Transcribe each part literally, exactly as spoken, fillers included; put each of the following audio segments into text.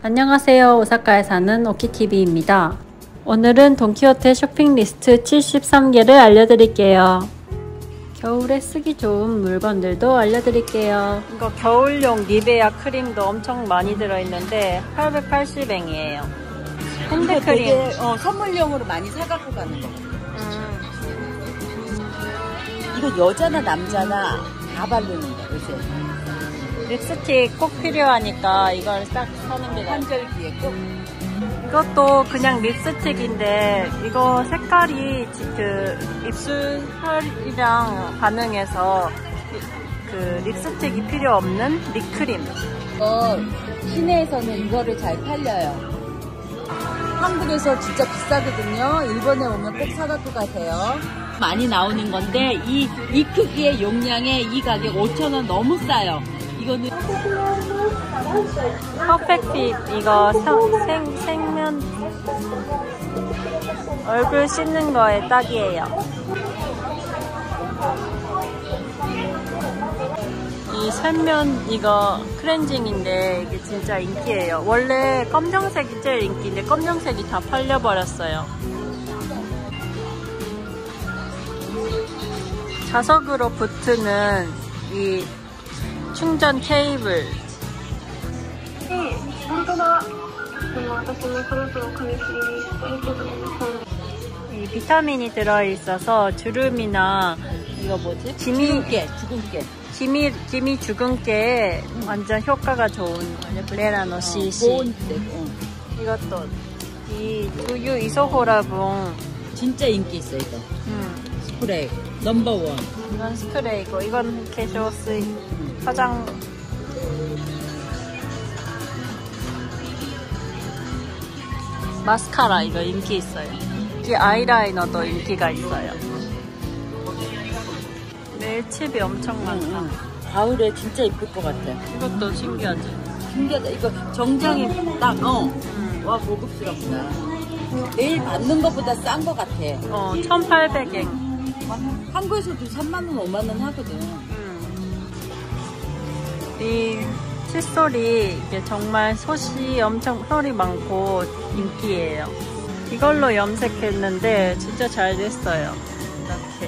안녕하세요. 오사카에 사는 오키티비입니다. 오늘은 돈키호테 쇼핑 리스트 칠십삼 개를 알려드릴게요. 겨울에 쓰기 좋은 물건들도 알려드릴게요. 이거 겨울용 니베아 크림도 엄청 많이 들어있는데 팔백팔십 엔이에요. 핸드크림. 어, 선물용으로 많이 사갖고 가는 거. 음. 이거 여자나 남자나 다 바르는 거 요새. 립스틱 꼭 필요하니까 이걸 싹 사는 게 나아요. 환절기에 꼭. 이것도 그냥 립스틱인데 이거 색깔이 그 입술이랑 반응해서 그 립스틱이 필요 없는 립크림. 어, 시내에서는 이거를 잘 팔려요. 한국에서 진짜 비싸거든요. 일본에 오면 꼭 사갖고 가세요. 많이 나오는 건데 이, 이 크기의 용량에 이 가격 오천 원 너무 싸요. 이거는 퍼펙핏 이거 생, 생면 얼굴 씻는 거에 딱이에요. 이 생면 이거 클렌징인데 이게 진짜 인기예요. 원래 검정색이 제일 인기인데 검정색이 다 팔려버렸어요. 자석으로 붙는 이 충전 케이블. 이 비타민이 들어있어서 주름이나 이거 뭐지? 기미, 주근깨, 주근깨. 기미, 기미 주근깨에 완전 효과가 좋은 레나노 씨씨. 어, 어. 이것도 이 두유 이소호라붕 진짜 인기 있어 이거. 음. 스프레이 넘버원. 이건 스프레이고 이건 캐쇼스 화장. 마스카라 이거 인기 있어요. 이 아이라이너도 인기가 있어요. 멜칩이 엄청 많다. 응, 응. 가을에 진짜 이쁠 것 같아. 이것도 신기하지? 신기하다. 이거 정장이 딱, 어. 음. 와, 고급스럽다. 내일 받는 것보다 싼 것 같아. 어, 천팔백 엔. 한국에서도 삼만 원, 오만 원 하거든. 음. 이 칫솔이 이게 정말 솥이 엄청 털이 많고 인기예요. 이걸로 염색했는데 진짜 잘 됐어요. 이렇게.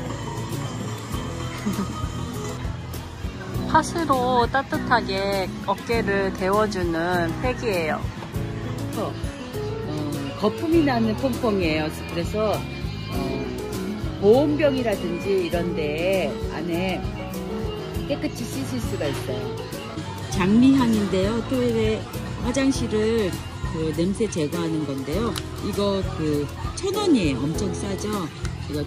팥으로 따뜻하게 어깨를 데워주는 팩이에요. 어, 어, 거품이 나는 pompom이에요. 그래서 어, 보온병이라든지 이런데 안에 깨끗이 씻을 수가 있어요. 장미향인데요. 토일에 화장실을 그 냄새 제거하는 건데요. 이거 그 천 원이에요. 엄청 싸죠? 이거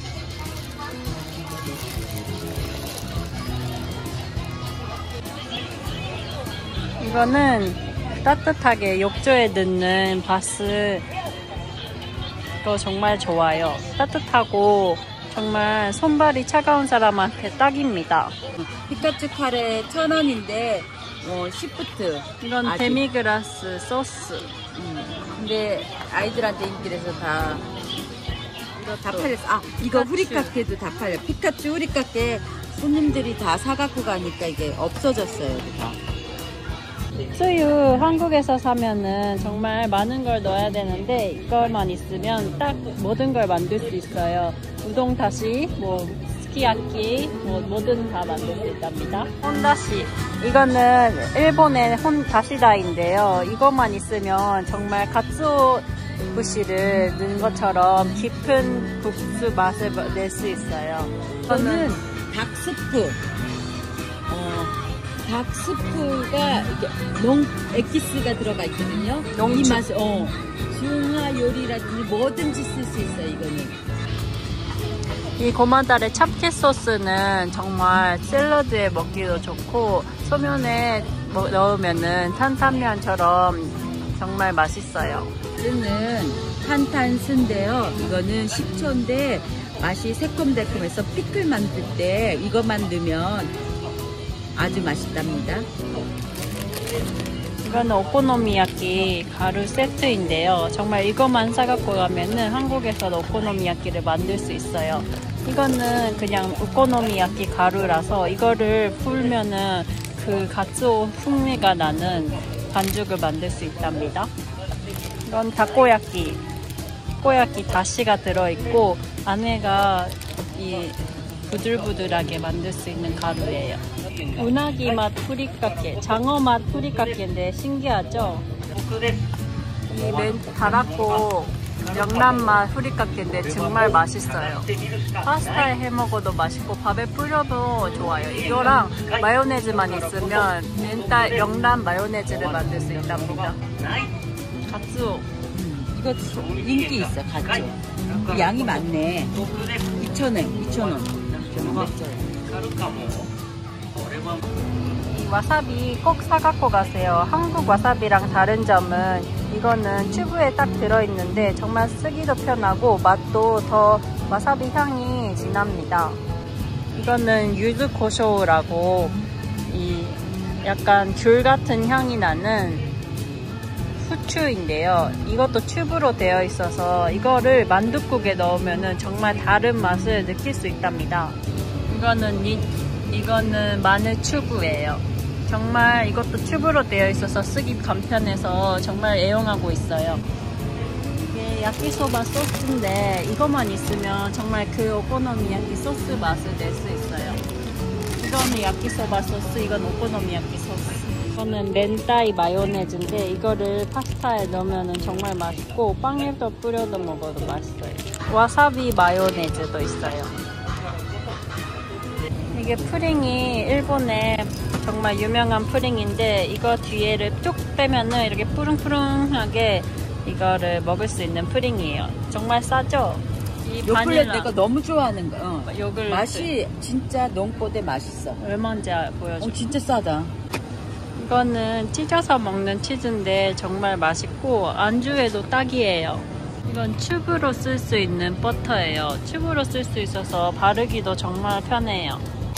이거는 따뜻하게 욕조에 넣는 바스. 이거 정말 좋아요. 따뜻하고 정말 손발이 차가운 사람한테 딱입니다. 피카츄 카레 천 원인데 어, 시프트. 이건 아주. 데미그라스 소스. 음, 근데 아이들한테 인기라서 다, 다 팔렸어. 아, 이거 피카츄. 후리카케도 다 팔려. 피카츄 후리카케 손님들이 다 사갖고 가니까 이게 없어졌어요. 다. 수유 한국에서 사면은 정말 많은 걸 넣어야 되는데 이걸만 있으면 딱 모든 걸 만들 수 있어요. 우동 다시, 뭐 스키야키, 뭐 뭐든 다 만들 수 있답니다. 혼다시. 이거는 일본의 혼 다시다인데요. 이것만 있으면 정말 가츠오 부시를 넣은 것처럼 깊은 국수 맛을 낼 수 있어요. 이거는 닭스프. 어, 닭스프가 이게 농 엑기스가 들어가 있거든요. 농축. 이 맛을 어, 중화 요리라든지 뭐든지 쓸 수 있어요. 이거는. 이 고마달의 참깨 소스는 정말 샐러드에 먹기도 좋고 소면에 넣으면은 탄탄면처럼 정말 맛있어요. 이거는 탄탄스인데요. 이거는 식초인데 맛이 새콤달콤해서 피클 만들 때 이것만 넣으면 아주 맛있답니다. 이거는 오코노미야키 가루 세트인데요. 정말 이것만 사갖고 가면은 한국에서도 오코노미야키를 만들 수 있어요. 이거는 그냥 오코노미야키 가루라서 이거를 풀면은 그 가츠오 풍미가 나는 반죽을 만들 수 있답니다. 이건 다코야끼. 타코야끼 다시가 들어있고 안에가 이 부들부들하게 만들 수 있는 가루예요. 우나기 맛 후리카케, 장어 맛 후리카케인데 신기하죠? 이 맨 다라코 명란 맛 후리카케인데 정말 맛있어요. 파스타에 해 먹어도 맛있고 밥에 뿌려도 좋아요. 이거랑 마요네즈만 있으면 멘타 명란 마요네즈를 만들 수 있답니다. 갓수오. 이거 인기 있어, 같죠? 양이 많네. 이천 원, 이천 원. 이 와사비 꼭 사갖고 가세요. 한국 와사비랑 다른 점은 이거는 튜브에 딱 들어있는데 정말 쓰기도 편하고 맛도 더 와사비 향이 진합니다. 이거는 유즈 고쇼우라고 이 약간 귤 같은 향이 나는 후추인데요. 이것도 튜브로 되어 있어서 이거를 만둣국에 넣으면 정말 다른 맛을 느낄 수 있답니다. 이거는 이, 이거는 마늘 튜브예요. 정말 이것도 튜브로 되어 있어서 쓰기 간편해서 정말 애용하고 있어요. 이게 야끼소바 소스인데 이것만 있으면 정말 그 오코노미야키 소스 맛을 낼 수 있어요. 이거는 야끼소바 소스, 이건 오코노미야키 소스. 이거는 멘타이 마요네즈인데 이거를 파스타에 넣으면 정말 맛있고 빵에도 뿌려도 먹어도 맛있어요. 와사비 마요네즈도 있어요. 이게 프링이 일본의 정말 유명한 프링인데 이거 뒤에를 쭉 빼면은 이렇게 푸릉푸릉하게 이거를 먹을 수 있는 프링이에요. 정말 싸죠? 이 요플렛 내가 너무 좋아하는 거. 어. 요글트. 맛이 진짜 농포대 맛있어. 얼마인지 보여줘. 어, 진짜 싸다. 이거는 찢어서 먹는 치즈인데 정말 맛있고 안주에도 딱이에요. 이건 튜브로 쓸 수 있는 버터예요. 튜브로 쓸 수 있어서 바르기도 정말 편해요.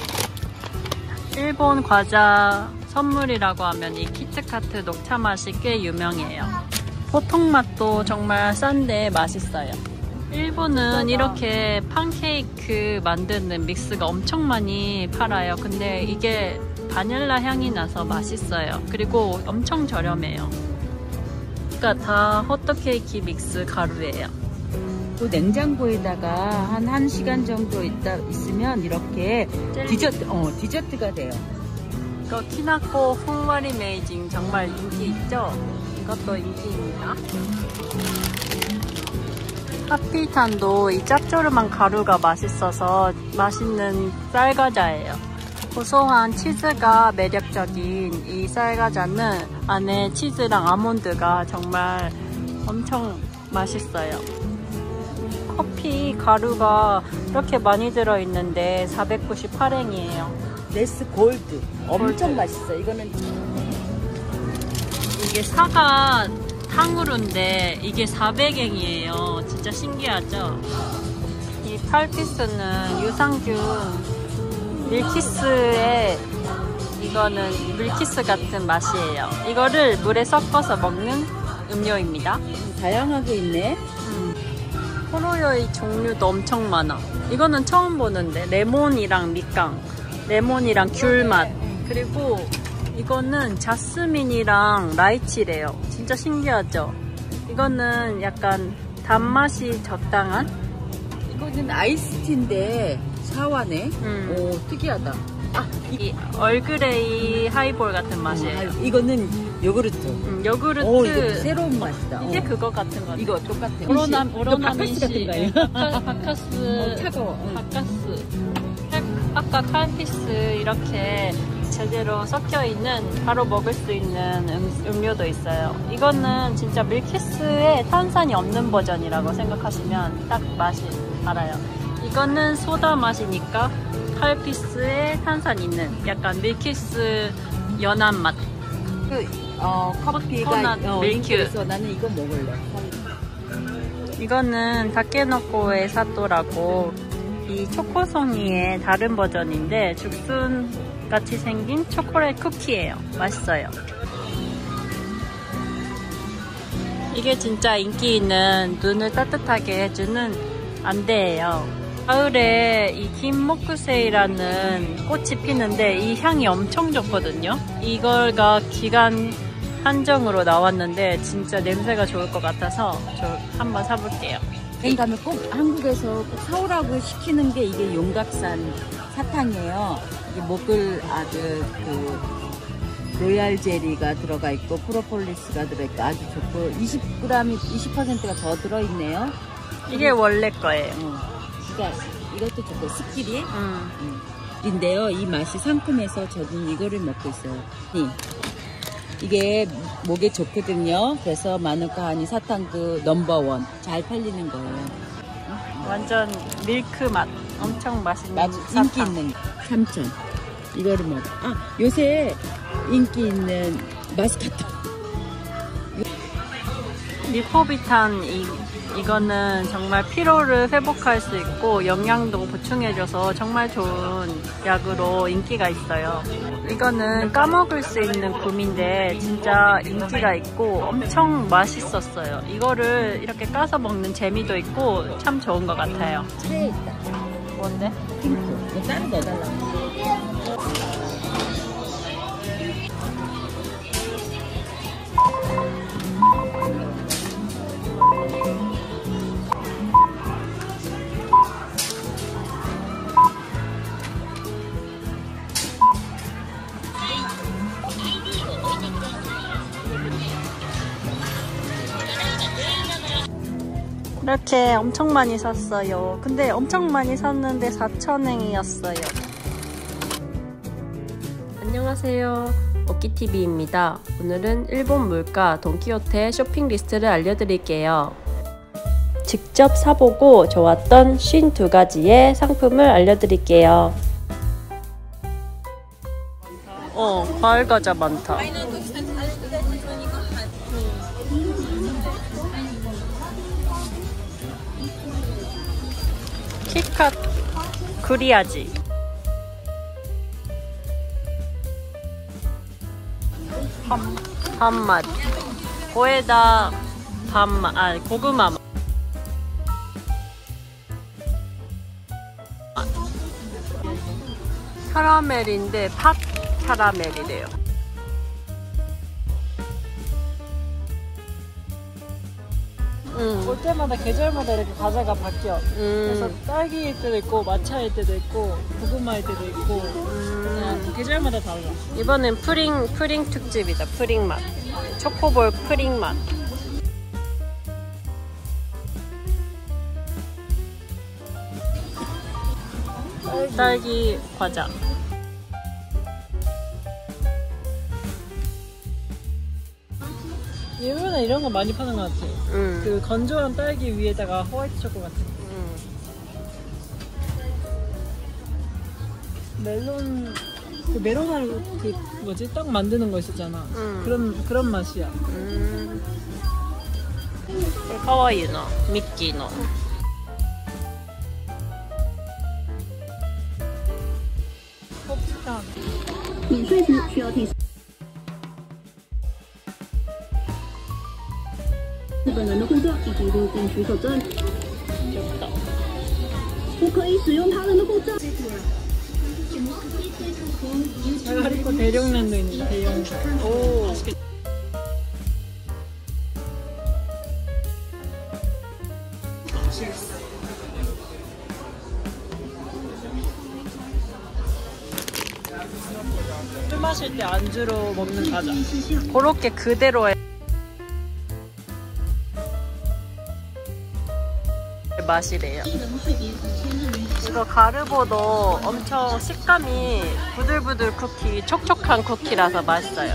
일본 과자 선물이라고 하면 이 키트카트 녹차 맛이 꽤 유명해요. 보통 맛도 정말 싼데 맛있어요. 일본은 이렇게 팬케이크 만드는 믹스가 엄청 많이 팔아요. 근데 이게 바닐라 향이 나서 맛있어요. 그리고 엄청 저렴해요. 그러니까 다 호떡케이크 믹스 가루예요. 또 냉장고에다가 한 1시간 정도 있다, 있으면 이렇게 디저트, 어, 디저트가 돼요. 이거 키나코 퐁와리 메이징 정말 인기 있죠? 이것도 인기입니다. 하피탄도 이 짭조름한 가루가 맛있어서 맛있는 쌀과자예요. 고소한 치즈가 매력적인 이 쌀과자는 안에 치즈랑 아몬드가 정말 엄청 맛있어요. 커피 가루가 이렇게 많이 들어있는데 사백구십팔 엔이에요. 네스 골드. 엄청 골드. 맛있어. 이거는 이게 사과 탕후루인데 이게 사백 엔이에요. 진짜 신기하죠? 이 팔 피스는 유산균 밀키스의 이거는 밀키스 같은 맛이에요. 이거를 물에 섞어서 먹는 음료입니다. 다양하게 있네. 음. 포로요의 종류도 엄청 많아. 이거는 처음 보는데 레몬이랑 밑강, 레몬이랑 귤맛, 그리고 이거는 자스민이랑 라이치래요. 진짜 신기하죠? 이거는 약간 단맛이 적당한? 이거는 아이스티인데 사와네. 음. 오, 특이하다. 아, 이 얼그레이 하이볼 같은 맛이에요. 어, 이거는 요구르트. 음, 요구르트. 오, 이거 새로운 맛이다. 이게 어. 그거 같은 거. 이거 똑같아. 오로나, 이거 오로나민 바카스 씨. 같은 거예요. 바카, 바카스. 어, 차가워. 응. 바카스. 아까 칼피스 이렇게 제대로 섞여 있는 바로 먹을 수 있는 음, 음료도 있어요. 이거는 진짜 밀키스에 탄산이 없는 버전이라고 생각하시면 딱 맛이 알아요. 이거는 소다 맛이니까 칼피스에 탄산 있는 약간 밀키스 연한 맛. 그, 어, 커피가 코코넛 어, 밀크. 인기에서 나는 이거 먹을래. 이거는 다케노코의 사또라고 이 초코송이의 다른 버전인데 죽순 같이 생긴 초콜릿 쿠키예요. 맛있어요. 이게 진짜 인기 있는 눈을 따뜻하게 해주는 안대예요. 가을에 이 김모쿠세이라는 꽃이 피는데 이 향이 엄청 좋거든요. 이걸가 기간 한정으로 나왔는데 진짜 냄새가 좋을 것 같아서 저 한번 사볼게요. 여행 가면 꼭 한국에서 꼭 사오라고 시키는 게 이게 용각산 사탕이에요. 이게 목을 아주 그 로얄 제리가 들어가 있고 프로폴리스가 들어있고 아주 좋고 이십 그램이 이십 퍼센트가 더 들어있네요. 이게 원래 거예요. 어. 그러니까 이것도 좋고 스키리. 음. 음. 인데요, 이 맛이 상큼해서 저는 이거를 먹고 있어요. 이. 이게 목에 좋거든요. 그래서 마누카 하니 사탕도 넘버원 잘 팔리는 거예요. 완전 밀크 맛. 엄청 맛있는 아주 사탕. 인기 있는 삼천. 이거를 먹어. 아, 요새 인기 있는 마스카토. 리포비탄 이, 이거는 정말 피로를 회복할 수 있고 영양도 보충해줘서 정말 좋은 약으로 인기가 있어요. 이거는 까먹을 수 있는 굼인데 진짜 인기가 있고 엄청 맛있었어요. 이거를 이렇게 까서 먹는 재미도 있고 참 좋은 것 같아요. 차에 있다. 뭔데? 핑크. 이거 따로 넣어달라고. 이렇게 엄청 많이 샀어요. 근데 엄청 많이 샀는데 사천 엔이었어요. 안녕하세요. 오키티비입니다. 오늘은 일본 물가 돈키호테 쇼핑 리스트를 알려드릴게요. 직접 사보고 좋았던 오십이 가지의 상품을 알려드릴게요. 어, 과일 과자 많다. 키캣 그리아지. 팜, 팜맛. 고에다 밤맛, 아, 고구마 맛. 카라멜인데 팥 카라멜이래요. 음. 올 때마다 계절마다 이렇게 과자가 바뀌어. 음. 그래서 딸기일 때도 있고 마차일 때도 있고 고구마일 때도 있고 음. 그냥 계절마다 달라. 이번엔 프링 프링 특집이다. 프링 맛. 초코볼 프링 맛. 딸기 과자. 일본에 이런 거 많이 파는 것 같아. 음. 그 건조한 딸기 위에다가 호화이트 초코 같은 거. 음. 멜론 그 메론알 그 뭐지 떡 만드는 거 있었잖아. 음. 그런 그런 맛이야. 음. 카와이이の 미끼の pop스탄. 免税时需要提醒日本人的护照以及入境许可证， 귀엽다. 不可以使用他人的护照。 자가리코 대령난도 있네. 대령. 오. 술 마실 때 안주로 먹는 과자. 그렇게 그대로의 맛이래요. 이거 가르보도 엄청 식감이 부들부들 쿠키, 촉촉한 쿠키라서 맛있어요.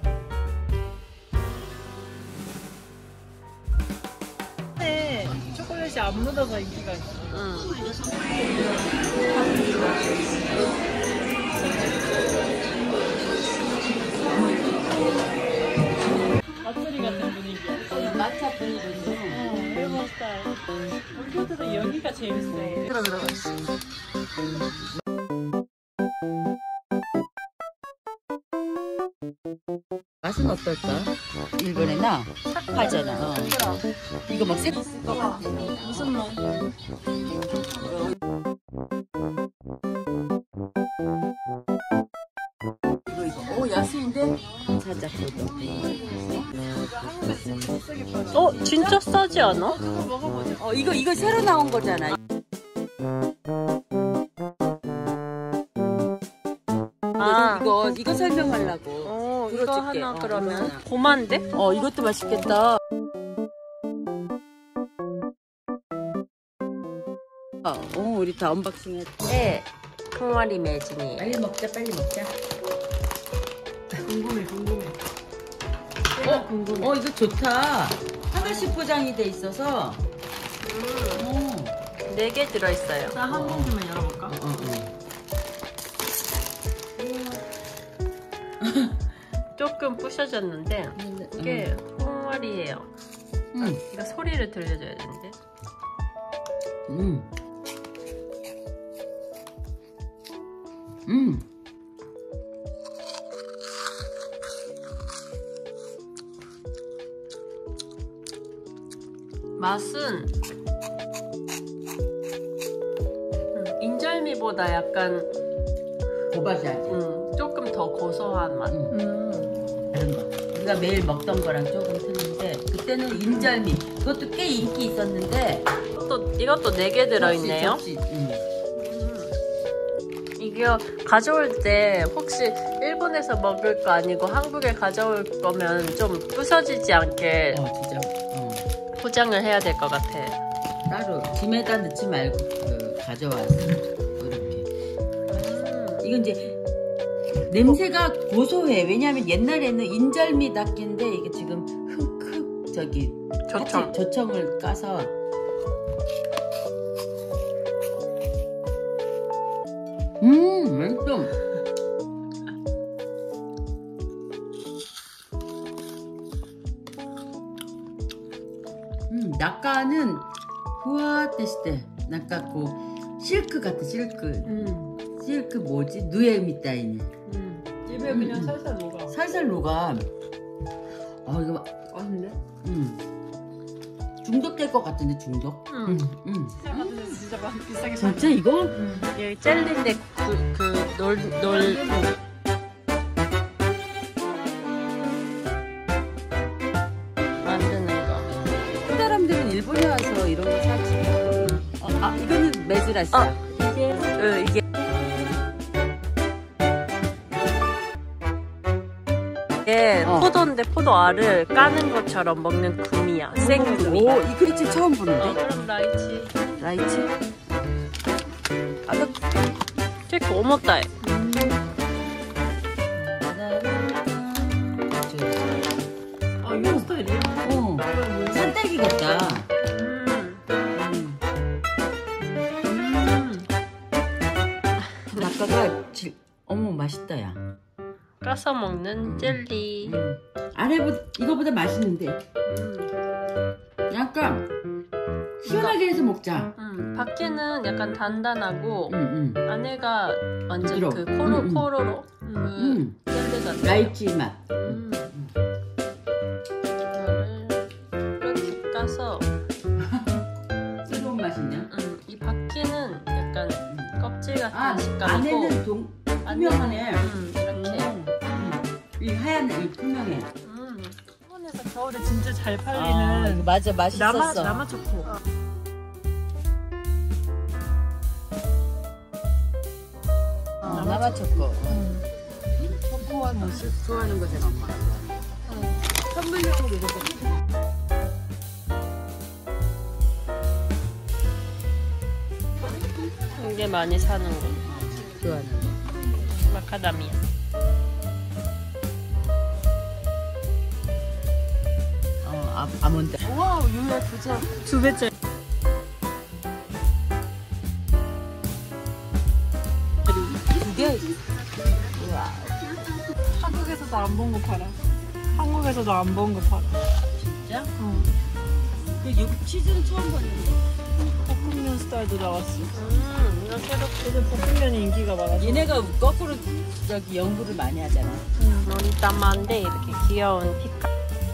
근데 초콜릿이 안 묻어서 인기가 있어. 음. 맛소리 같은 분위기야. 마차 분위기는 어, 일본 스타일. 돈키호테도 여기가 재밌어. 들어 들어. 맛은 어떨까? 일본에 나 파잖아. 어. 이거 막 색. 무슨 맛? 이거 이거. 오 야스인데? 살짝 저도. 어? 진짜 싸지 않아? 어, 이거, 이거 새로 나온 거잖아. 아, 이거, 이거 설명하려고. 어, 이거 들어줄게. 하나 어, 그러면 이거 하나. 고만데? 어, 이것도 맛있겠다. 어, 어, 우리 다 언박싱 했 네, 항아리 매진이에요. 빨리 먹자, 빨리 먹자. 궁금해 궁금해. 어, 궁금해. 어, 이거 좋다. 하나씩 포장이 돼 있어서. 어, 네 개 들어있어요. 나 한 봉지만 열어볼까? 어, 어. 조금 부셔졌는데 이게 항아리예요. 음, 이거 소리를 들려줘야 되는데. 음. 음. 맛은 음, 인절미보다 약간 고바지 하지. 음, 조금 더 고소한 맛. 음. 음. 다른 거. 우리가 매일 먹던 거랑 조금 틀린데 그때는 인절미. 그것도 꽤 인기 있었는데. 또 이것도 네 개 들어있네요. 접시, 접시. 음. 이게 가져올 때 혹시 일본에서 먹을 거 아니고 한국에 가져올 거면 좀 부서지지 않게 어, 진짜. 어. 포장을 해야 될 것 같아. 따로 짐에다 넣지 말고 그 가져와서 이렇게. 음. 이건 이제 냄새가 고소해. 왜냐하면 옛날에는 인절미 닭인데 이게 지금 흑흑 저기 조청. 같이 조청을 까서. 음, 맛있어. 음, 낙가는 후아 데시테. 낙가 고 실크 같아, 실크. 음. 실크 뭐지? 누에 미타이니. 음. 입에 그냥 살살 녹아. 살살 녹아. 어, 이거, 맛있네. 음. 중독될 것 같은데, 중독? 음. 음. 진짜 같은데 진짜 맛 비싸게 진짜 이거? 음. 여기 젤리인데 그, 그 놀, 놀, 만드는 거. 사람들은 일본에 와서 이런 거 사지. 어, 아, 이거는 메즈라시야. 아, 이게, 어, 이게. 이게 어. 포도인데 포도 알을 까는 것처럼 먹는 구미야. 생구미. 오, 이 그렇지 처음 어, 보는데? 그럼 라이치. 라이치? 아, 너, 結構重たい。 아 이런 스타일이야? 어, 산딸기 같다. 음. 음. 음. 낙가가 질, 어머, 맛있다, 야. 까서 먹는 젤리. 음. 안에보다, 이거보다 맛있는데. 음. 약간, 시원하게 해서 먹자. 음. 밖에는 약간 단단하고 응, 응. 안에가 완전 부드러워. 그 코로 음, 음. 코로로 그 음. 젤리 같아. 라이치 맛. 음. 이거를 이렇게 까서 새로운 맛이냐? 음. 이 밖에는 약간 껍질 같은 아, 식감이고 안에는 동, 투명하네. 음, 이렇게. 음. 음. 이 하얀, 이 투명해. 음. 일본에서 겨울에 진짜 잘 아, 팔리는 이거 맞아, 나마 맛있었어. 나마 초코. 어, 나마 초코. 음. 초코와 뭐 좋아하는 거잖아, 엄마. 선물용으로 이렇게. 이게 많이 사는 거. 좋아하는 거. 마카다미아. 어, 아, 아몬드. 와 유야 두자 두 배째. 두 개. 우와. 한국에서도 안 본 거 팔아. 한국에서도 안 본 거 팔아. 진짜? 응. 그 육 치즈는 처음 봤는데. 볶음면 스타일도 나왔어. 음, 이거 새롭게. 요즘 볶음면이 인기가 많아서. 얘네가 거꾸로 저기 연구를 많이 하잖아. 응. 머리따마인데 이렇게 귀여운 피카.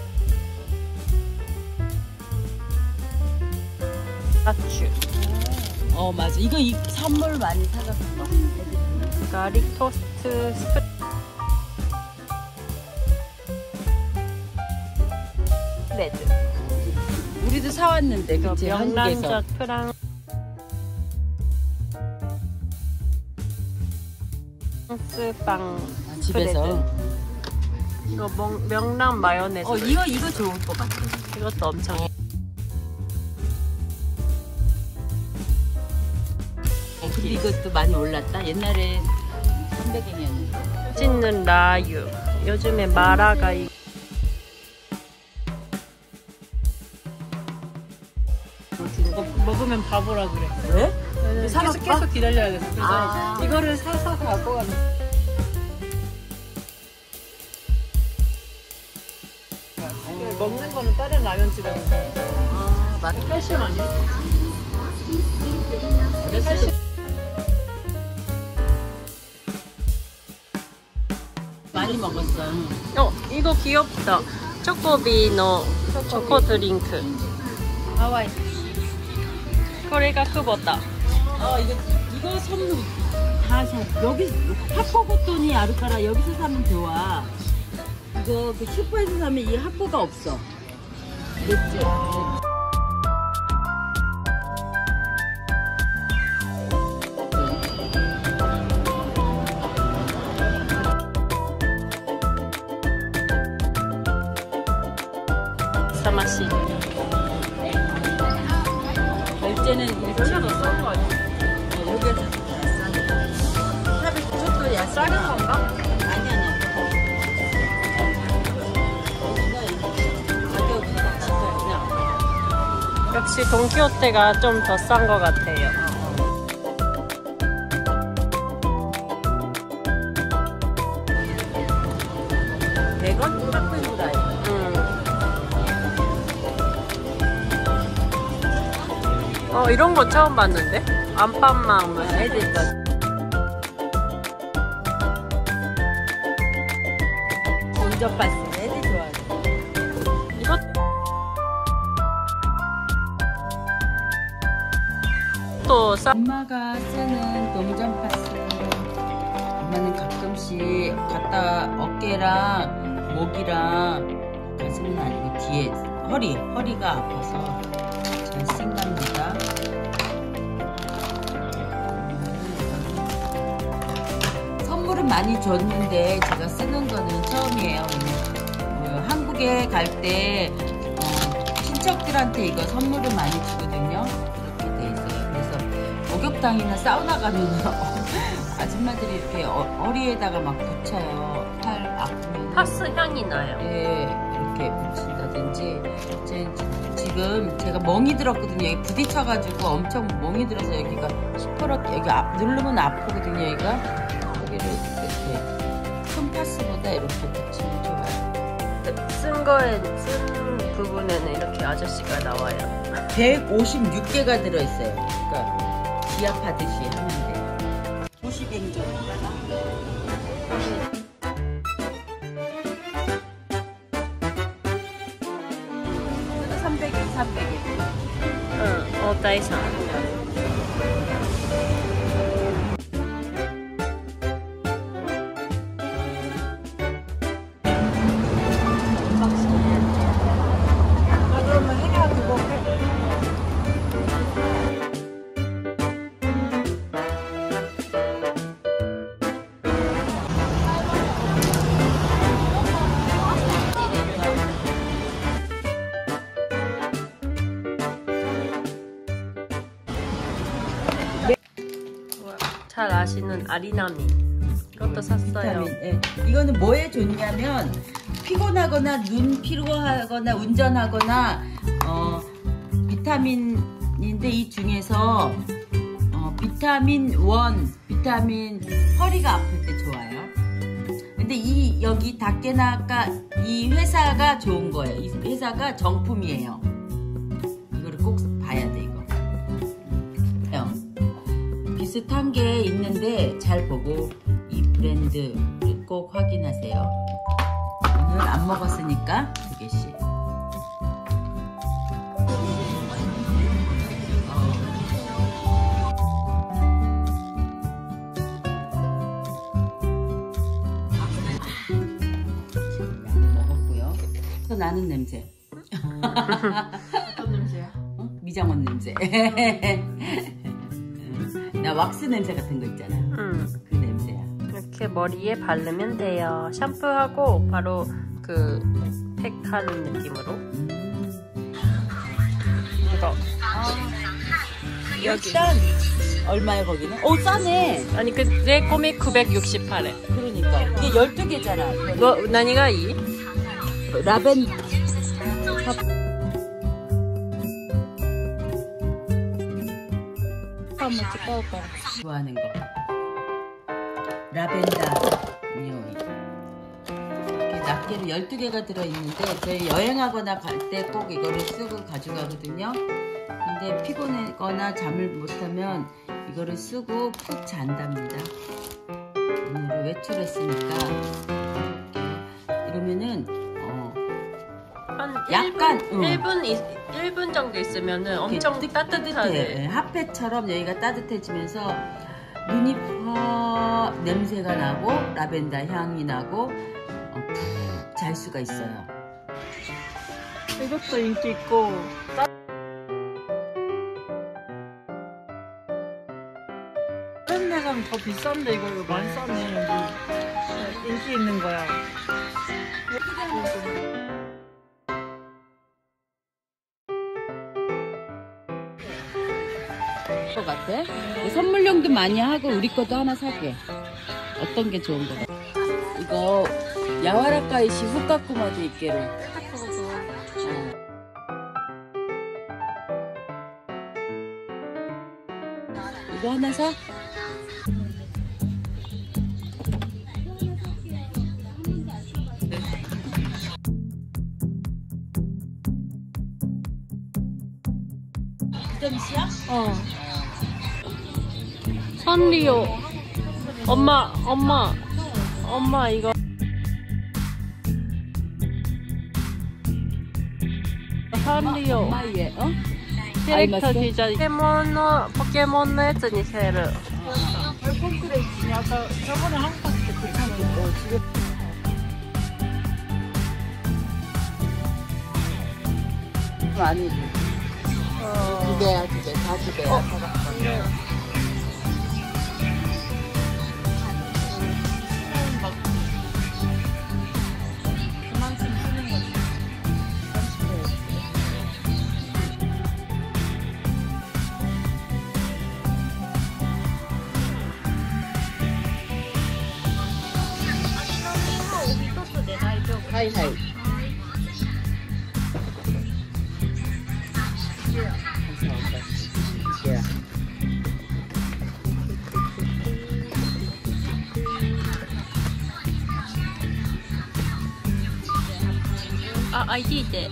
아츄. 어, 맞아. 이거 이 선물 많이 사갔어. 가릭 토스트 스프. 시베드. 우리도 사왔는데 그치 한국에서. 명란젓 프랑 프랑스빵 아, 집에서. 스프레드. 이거 명, 명란 마요네즈. 어 이거 이거 좋을 것 같아. 이것도 엄청. 어, 근데 이것도 많이 올랐다. 옛날에 삼백엔이었는데. 찢는 라유. 요즘에 마라가 이. 이거 먹으면 바보라 그래. 왜? 계속 계속 기다려야 돼. 그래서 아. 이거를 사서 갖고 가는. 먹는 거는 다른 라면집에서. 아 맞아. 칼슘 아니야? 많이 먹었어. 어, 이거 귀엽다. 초코비노 초코 드링크. 하와이. これが久保田. 아 이거 이거 선물 다 사. 여기 핫포고돈이 아르카라 여기서 사면 좋아. 이거 그 슈퍼에서 사면 이 핫포가 없어. 맥주. 사마시. 결제는 이렇게 얼마나 싼 거 아니야? 어, 여기에서 샀어. 샵에 저도 야 작은 건가? 아니 아니야. 가격이 다 진짜 그냥. 역시 돈키호테가 좀 더 싼 것 같아요. 백 원? 핫포인구라이. 음. 어, 이런 거 처음 봤는데? 안판망 뭐 애들 거. 본접바스 애들 좋아하지. 이거 또 싸. 엄마가 쓰는 동전 파스. 엄마는 가끔씩 갖다 어깨랑 목이랑 가슴은 아니고 뒤에 허리 허리가 아파서 잘 쓴답니다. 선물은 많이 줬는데 제가 쓰는 거는 처음이에요. 어, 한국에 갈 때 어, 친척들한테 이거 선물을 많이 주거든요. 이렇게 돼 있어요. 그래서 목욕탕이나 사우나 가면 아줌마들이 이렇게 어, 허리에다가 막 붙여요. 팔 아프면. 파스 향이 나요. 예, 이렇게 붙인다든지. 제, 지금 제가 멍이 들었거든요. 여기 부딪혀가지고 엄청 멍이 들어서 여기가 시퍼렇게 여기 아, 누르면 아프거든요. 여기가 여기를 이렇게 손 파스보다 이렇게 붙이면 좋아요. 쓴 거에 쓴 부분에는 이렇게 아저씨가 나와요. 백오십육 개가 들어있어요. 그러니까 기압하듯이 하면 돼요. 도시뱅조. 삼백 엔, 삼백 엔. 응, 어, 다이산. 아 그러면 해가 그거 해. 잘 아시는 아리나미. 이것도 샀어요. 비타민, 예. 이거는 뭐에 좋냐면 피곤하거나 눈 피로하거나 운전하거나 어, 비타민인데 이 중에서 어, 비타민 일, 비타민 허리가 아플 때 좋아요. 근데 이 여기 다케나카 이 회사가 좋은 거예요. 이 회사가 정품이에요. 이거를 꼭 봐야 돼 이거. 비슷한 게 있는데 잘 보고 이 브랜드 꼭 확인하세요. 오늘 안 먹었으니까 두 개씩. 먹었고요. 또 나는 냄새. 어떤 냄새야? 어? 미장원 냄새. 나 왁스 냄새 같은 거 있잖아. 음. 그 냄새야. 이렇게 머리에 바르면 돼요. 샴푸하고 바로 그 팩하는 느낌으로. 이거. 여기. 일단 얼마야 거기는? 오 싸네. 아니 그税込み구백육십팔 엔. 그러니까 이게 열두 개잖아. 뭐何がいい? 라벤더. 한번 찍어볼까요? 좋아하는 거. 라벤더匂い. 이렇게 낱개로 열두 개가 들어있는데 저희 여행하거나 갈 때 꼭 이거를 쓰고 가져가거든요. 근데 피곤하거나 잠을 못하면 이거를 쓰고 푹 잔답니다. 오늘은 외출했으니까 이러면은 어 한 약간, 응. 일 분, 일 분 정도 있으면은 엄청 따뜻하게. 핫팩처럼 여기가 따뜻해지면서 눈이 퍽 냄새가 나고 라벤더 향이 나고 어, 푹 잘 수가 있어요. 이것도 인기 있고 다른 데는 더 비싼데 이거 이거 많이 싸네. 여기 인기 있는 거야. 것 같아. 선물용도 많이 하고 우리 것도 하나 사게. 어떤 게 좋은 거 같아? 이거 야와라카이시 후카쿠마도 있게로. 어. 이거 하나 사? 점이야? 어. 선리오. 엄마, 엄마, 엄마 이거. 선리오. 엄마 얘, 어? 캐릭터 디자인. 포켓몬, 포켓몬のやつにセール. 웰컴크레이지 아까 저번에 한국 갔을 때 괜찮았어. 지금 아니지. 두 개야, 두 개. 다 두 개야. 그만큼 쓰는 거지. 하이 하이. 아, 아이디 때.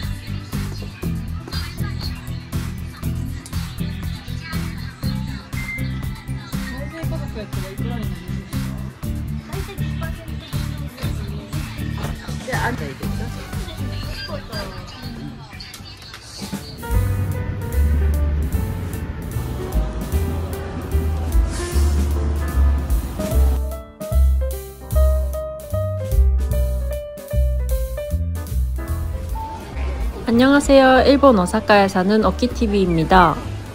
이제 앉아야겠어? 안녕하세요. 일본 오사카에 사는 오키티비입니다.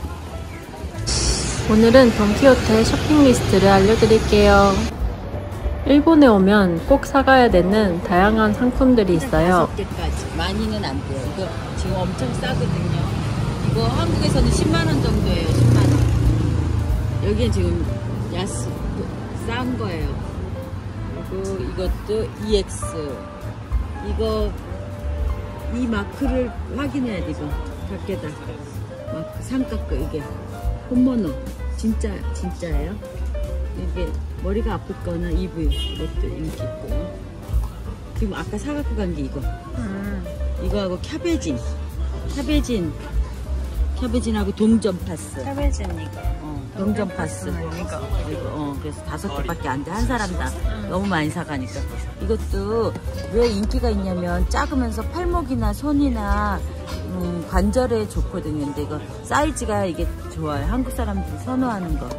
오늘은 돈키호테 쇼핑 리스트를 알려드릴게요. 일본에 오면 꼭 사가야 되는 다양한 상품들이 있어요. 다섯 개까지. 많이는 안 돼요. 이거 지금 엄청 싸거든요. 이거 한국에서는 십만 원 정도예요. 십만 원. 여기에 지금 야스 싼 거예요. 그리고 이것도 이엑스. 이거 이 마크를 확인해야 돼. 이거 밖에다 마크 삼각거 이게 본모노 진짜 진짜예요. 이게 머리가 아플 거나 이브 이것도 인기 있고요. 지금 아까 사갖고 간 게 이거. 음. 이거하고 캬베진, 캬베진, 캬베진하고 동전 파스. 캐베진 이거. 어, 동전 파스. 이거. 그리고 어, 그래서 다섯 개밖에 안 돼. 한 사람당. 너무 많이 사가니까. 이것도 왜 인기가 있냐면 작으면서 팔목이나 손이나 음, 관절에 좋거든요. 근데 이거 사이즈가 이게 좋아요. 한국 사람들이 선호하는 거.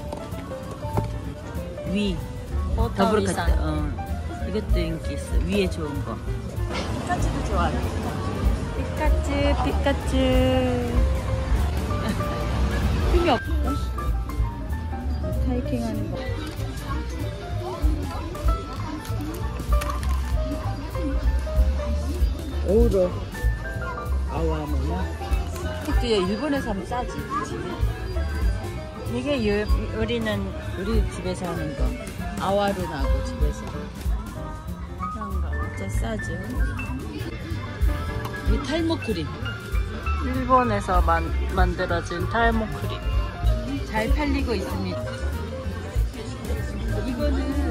위. 더블 카트. 어. 이것도 인기 있어. 위에 좋은 거. 피카츄도 좋아하네. 피카츄, 피카츄. 힘이 없어. 타이킹 하는 거. 오로. 아와 뭐냐? 그것도 일본에서 하면 싸지. 이게 유, 우리는 우리 집에서 하는 거. 아와로 나고 집에서. 그런 거. 진짜 싸죠. 이 탈모 크림. 일본에서 만, 만들어진 탈모 크림. 잘 팔리고 있습니다. 이거는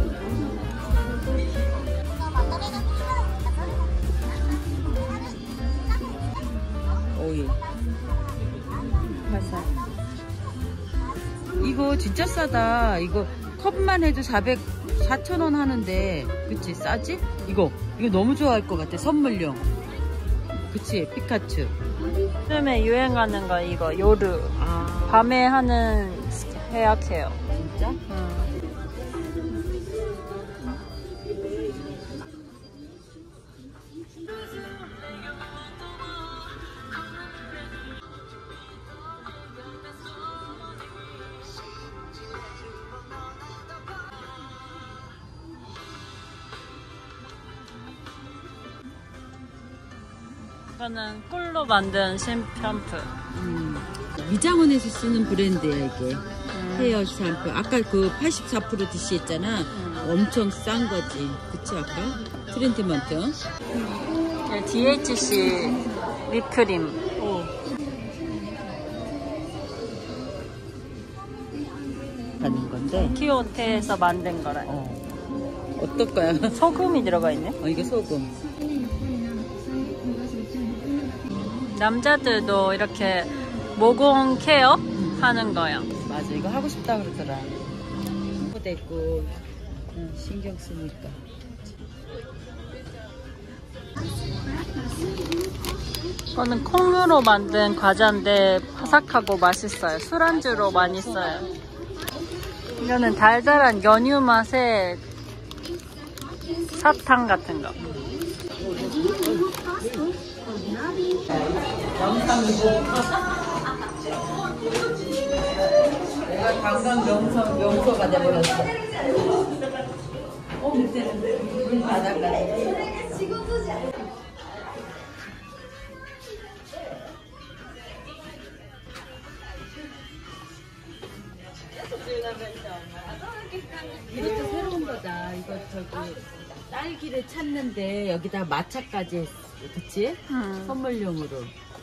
오일. 맞아. 이거 진짜 싸다. 이거 컵만 해도 사백, 사천 원 하는데, 그치? 싸지? 이거, 이거 너무 좋아할 것 같아. 선물용. 그치? 피카츄. 요즘에 유행하는 거 이거 요르. 아, 밤에 하는 헤어케어. 진짜? 음. 이거는 꿀로 만든 샴푸. 음, 미장원에서 쓰는 브랜드야, 이게. 음. 헤어 샴푸. 아까 그 팔십사 퍼센트 디씨 했잖아. 음. 엄청 싼 거지. 그치, 아까? 트리트먼트. 네, 디에이치씨 립크림. 오. 하는 건데. 키오테에서 만든 거래. 어. 어떨 거야? 소금이 들어가 있네. 어, 이게 소금. 남자들도 이렇게 모공 케어 하는 거예요. 맞아, 이거 하고 싶다 그러더라. 홍보도 있고, 응, 신경 쓰니까. 이거는 콩으로 만든 과자인데 바삭하고 맛있어요. 술안주로 많이 써요. 이거는 달달한 연유 맛의 사탕 같은 거. 내가 관광 명소, 명소가 돼버렸어. 어, 밑에는 물 바닷가네. 이것도 새로운 거다. 이거 저기 딸기를 찾는데 여기다 마차까지 했어. 그치? 음. 선물용으로.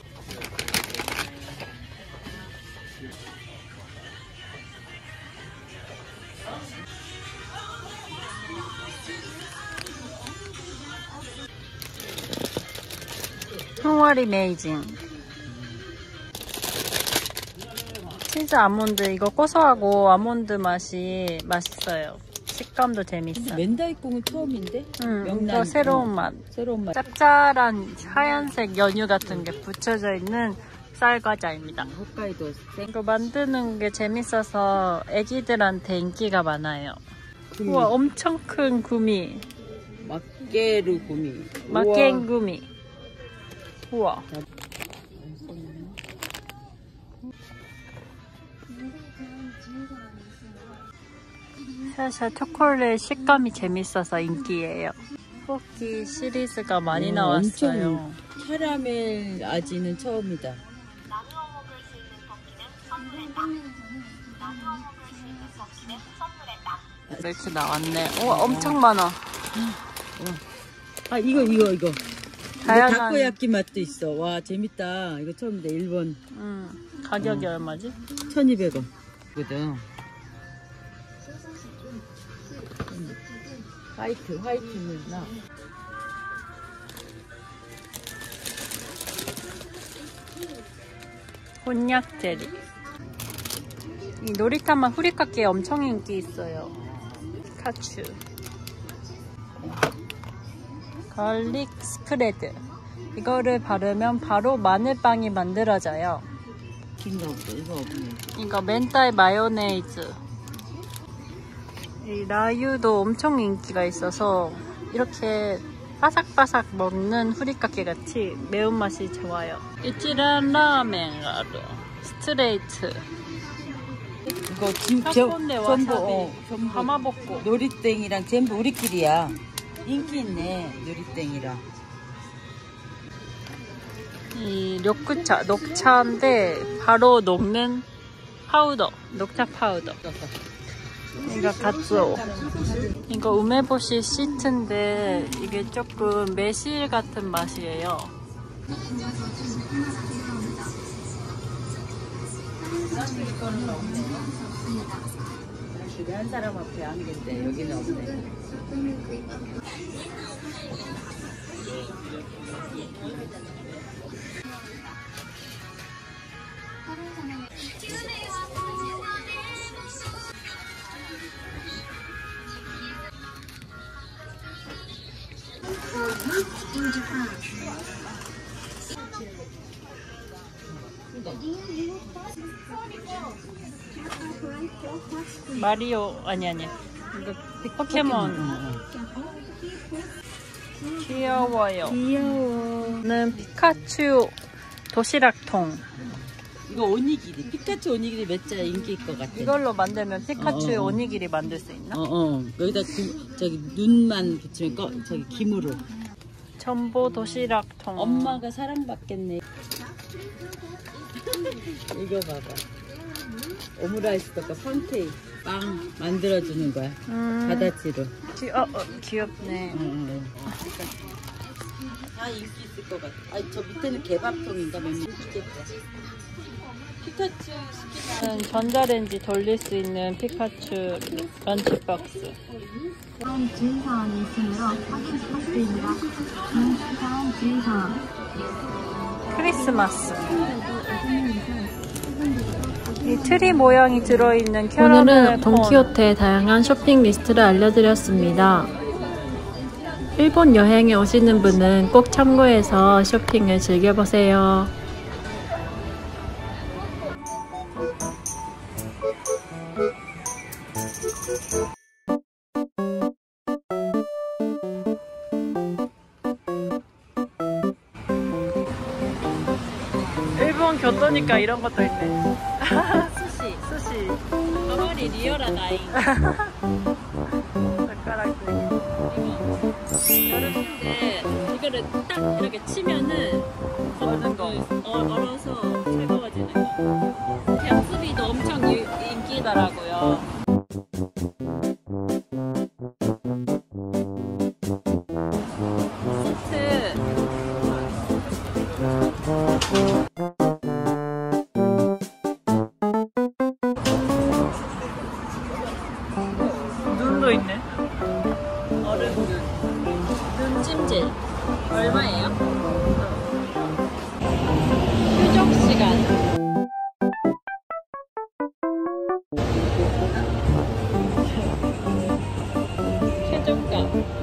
풍월이 메이징. 치즈 아몬드 이거 고소하고 아몬드 맛이 맛있어요. 식감도 재밌어. 맨다이콩은 처음인데? 음, 명란. 이거 새로운 맛. 새로운 맛. 짭짤한 하얀색 연유 같은 게 붙여져 있는 쌀과자입니다. 홋카이도 생. 이거 만드는 게 재밌어서 애기들한테 인기가 많아요. 구미. 우와, 엄청 큰 구미. 막게루 구미. 막갱 구미. 우와. 사실 초콜릿 식감이 재밌어서 인기예요. 쿠키 시리즈가 많이 오, 나왔어요. 엄청 캐러멜 아지는 처음이다. 이렇게 나왔네. 우와, 엄청 많아. 아, 이거 이거 이거. 다양한- 다코야끼 맛도 있어. 와, 재밌다. 이거 처음이다. 일본. 음, 가격이 어. 얼마지? 천이백 원. 거든. 화이트, 화이트는 나. 곤약 제리. 이 놀이터만 후리카케 엄청 인기 있어요. 피카츄. 갈릭 스프레드. 이거를 바르면 바로 마늘빵이 만들어져요. 긴거 없어. 이거 없네. 이거 멘탈 마요네이즈. 이 라유도 엄청 인기가 있어서 이렇게 바삭바삭 먹는 후리카케 같이 매운맛이 좋아요. 이치란 라멘가도 스트레이트. 이거 지, 저, 사건대 와사비, 전부, 어, 전부 가마복고. 놀이땡이랑 전부 우리끼리야. 인기 있네, 놀이땡이랑. 이 緑茶, 녹차인데 바로 녹는 파우더, 녹차 파우더. 이거 가츠오. 이거 우메보시 시트인데 이게 조금 매실 같은 맛이에요. 한 사람 앞에 한 개인데 여기는 없네. 마리오 아니 아니 이거 포켓몬. 귀여워요. 귀여워는 피카츄 도시락통. 이거 오니기리. 피카츄 오니기리 몇자 인기일 것 같아. 이걸로 만들면 피카츄 어, 어. 오니기리 만들 수 있나? 어, 어. 여기다 그, 저기 눈만 붙이면 꺼, 저기 김으로. 전보 도시락통. 엄마가 사랑받겠네. 이거 봐봐. 오므라이스 떡과 pan케이크 빵 만들어주는 거야. 음, 바다지로. 귀, 어, 어, 귀엽네. 응, 응. 다 인기 있을 것 같아. 아, 저 밑에는 개밥통인가 몇 있겠다. 피카츄 시키면 전자레인지 돌릴 수 있는 피카츄 런치박스. 그런 주의사항이 있으므로 확인 부탁드립니다. 주의사항 주의사항. 크리스마스. 이 트리 모양이 들어있는 캐러멜 오늘은 콘. 돈키호테의 다양한 쇼핑 리스트를 알려드렸습니다. 일본 여행에 오시는 분은 꼭 참고해서 쇼핑을 즐겨보세요. 일본 교토니까 이런 것도 있네. 수시. 수시. 가발이 리얼하다잉. 젓가락도 여름인데 이거를 딱 이렇게 치면은 얼는 거. 어, 얼어서 차가워지는 거. 병수비도 엄청 유, 인기더라고요. 세트. 눈도 있네. 얼음 눈. 눈찜질. 얼마예요? 휴족 시간. 최저가.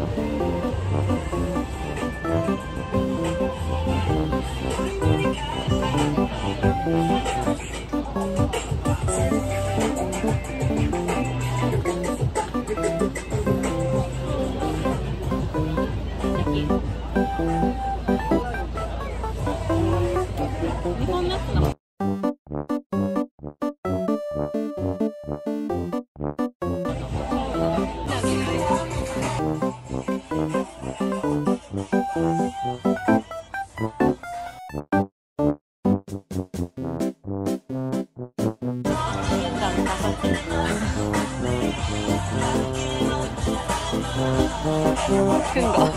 큰 거.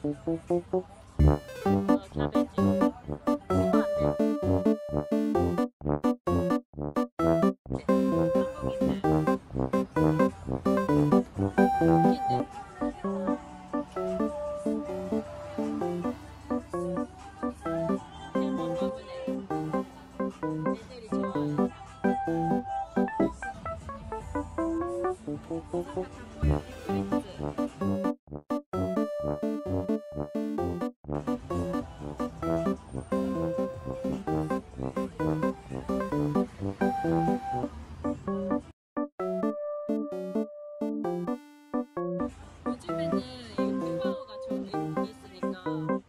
요즘에는 이 푸바오가 좀 있으니까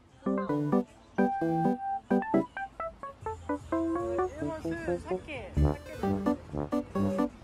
일본 술 사케 사케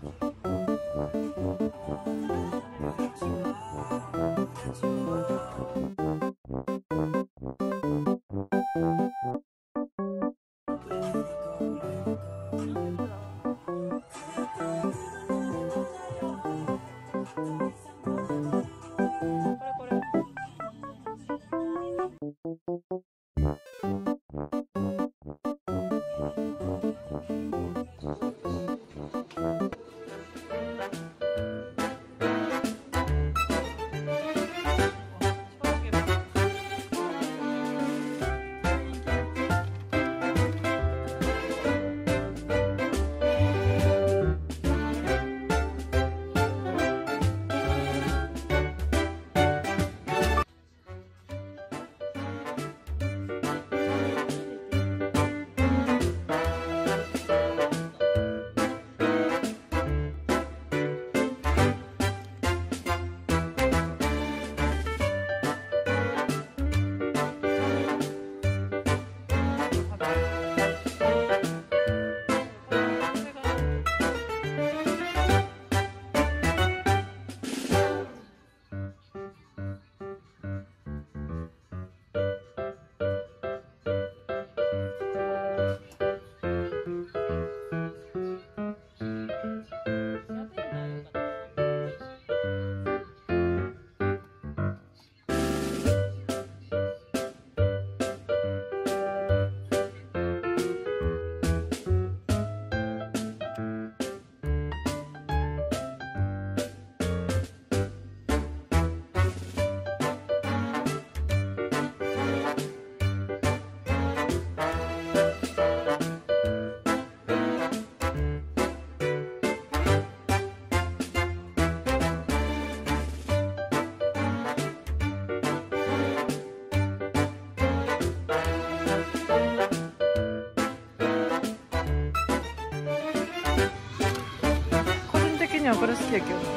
그냥これ好きやけど。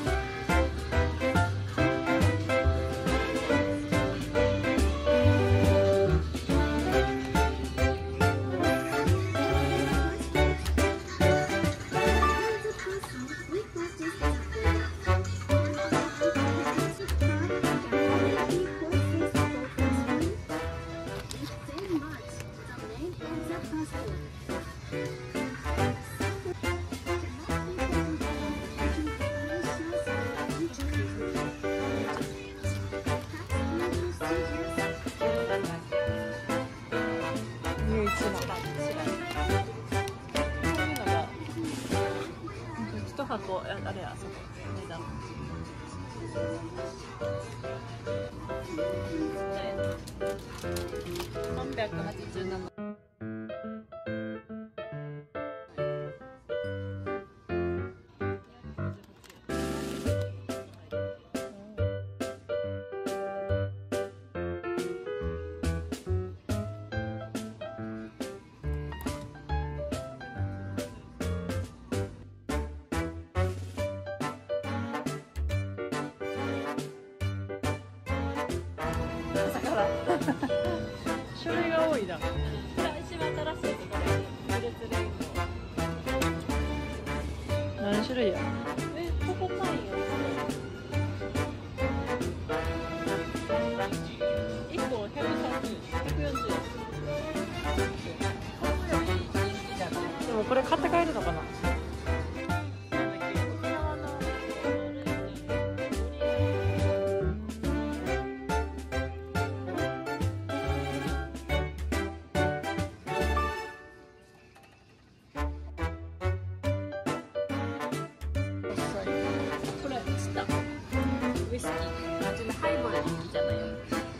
一箱あれやそこ値段さんびゃくはちじゅうなな。種類が多いな。一番新しいところフルーツレインボー。何種類や。え、ここパインよ。一個百三十、百四十。でもこれ買って帰るのかな。 위스키. 요즘에 하이볼 있잖아요.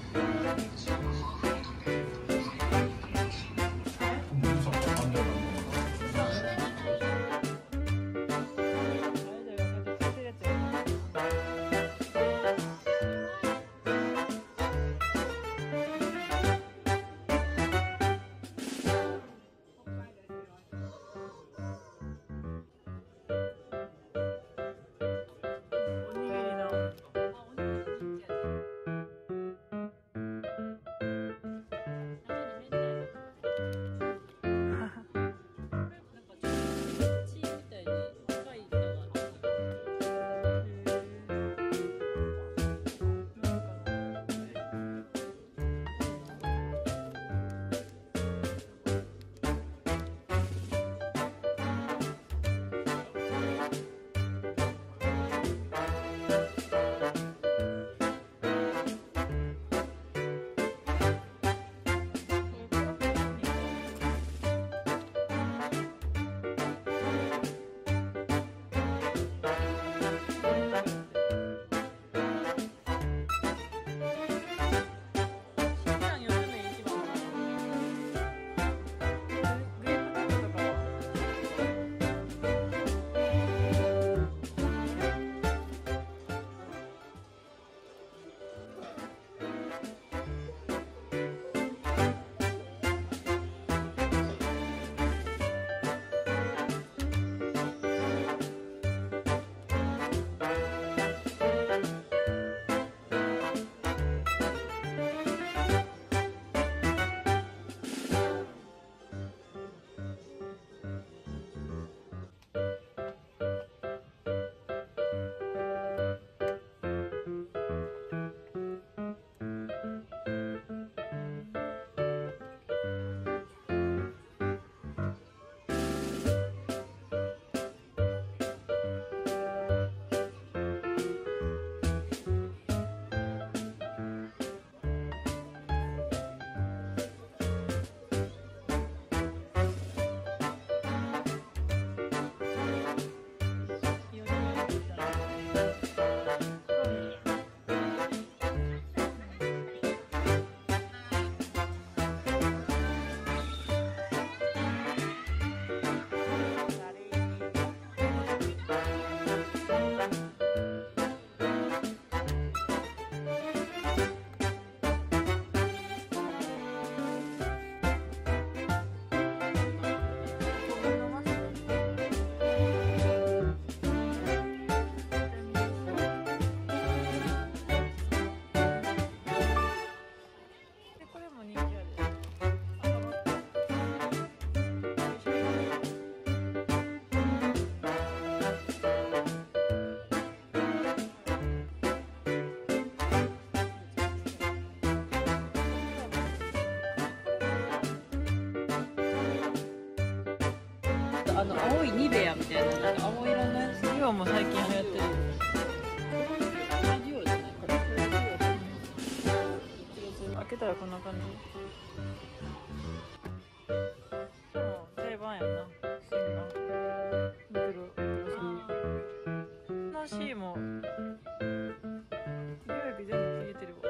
이거も最近流行ってる。開けたらこんな感じ。でも定番やんな。そんな。だけど、このシーも美容液全部消えてるわ。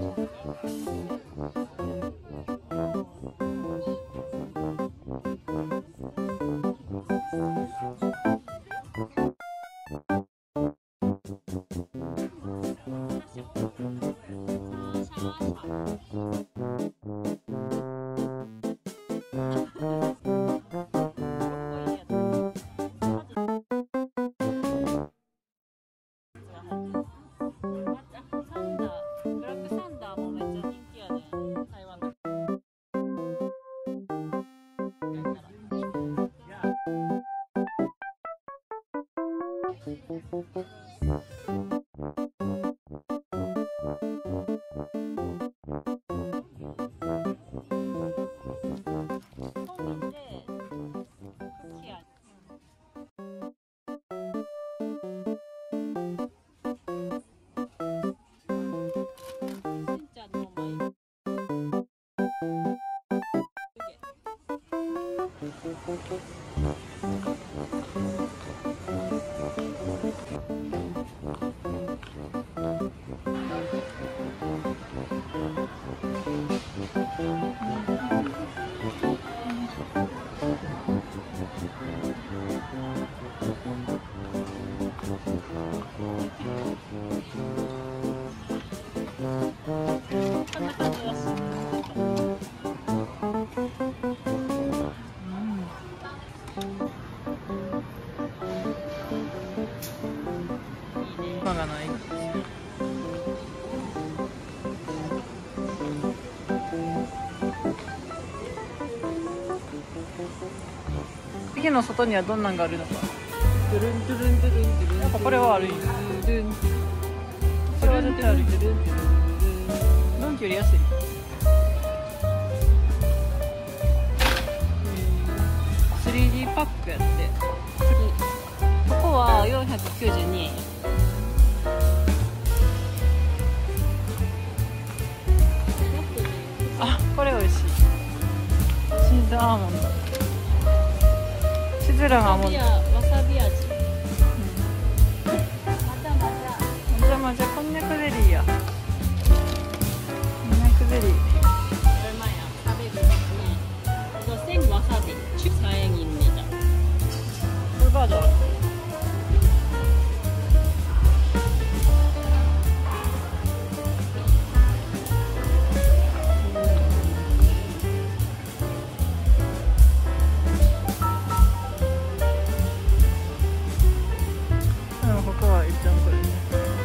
Thank you. 馬がない。駅の外にはどんなんがあるのか。 ドゥルンドゥルンドゥルンドゥルン。 やっぱこれはあるんや。 ドゥルン。 それは絶対ある。ドンキより安い。スリーディー パックやって。 ここはよんひゃくきゅうじゅうにえん。 あ、これ美味しい。チーズアーモンド。チーズランアーモンド。 わさび味。 じゃあまじゃこんにゃくゼリーや。こんにゃくゼリー。 얼마야? 사백오십 원. 이거 생 와사비 사 행입니다. 물 빠져. 음, ここは一旦これね。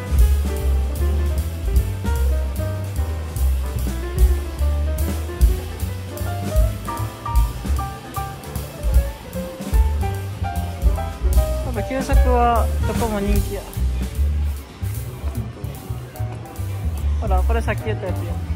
やっぱ給食はどこも人気や。ほらこれさっき言ったやつや。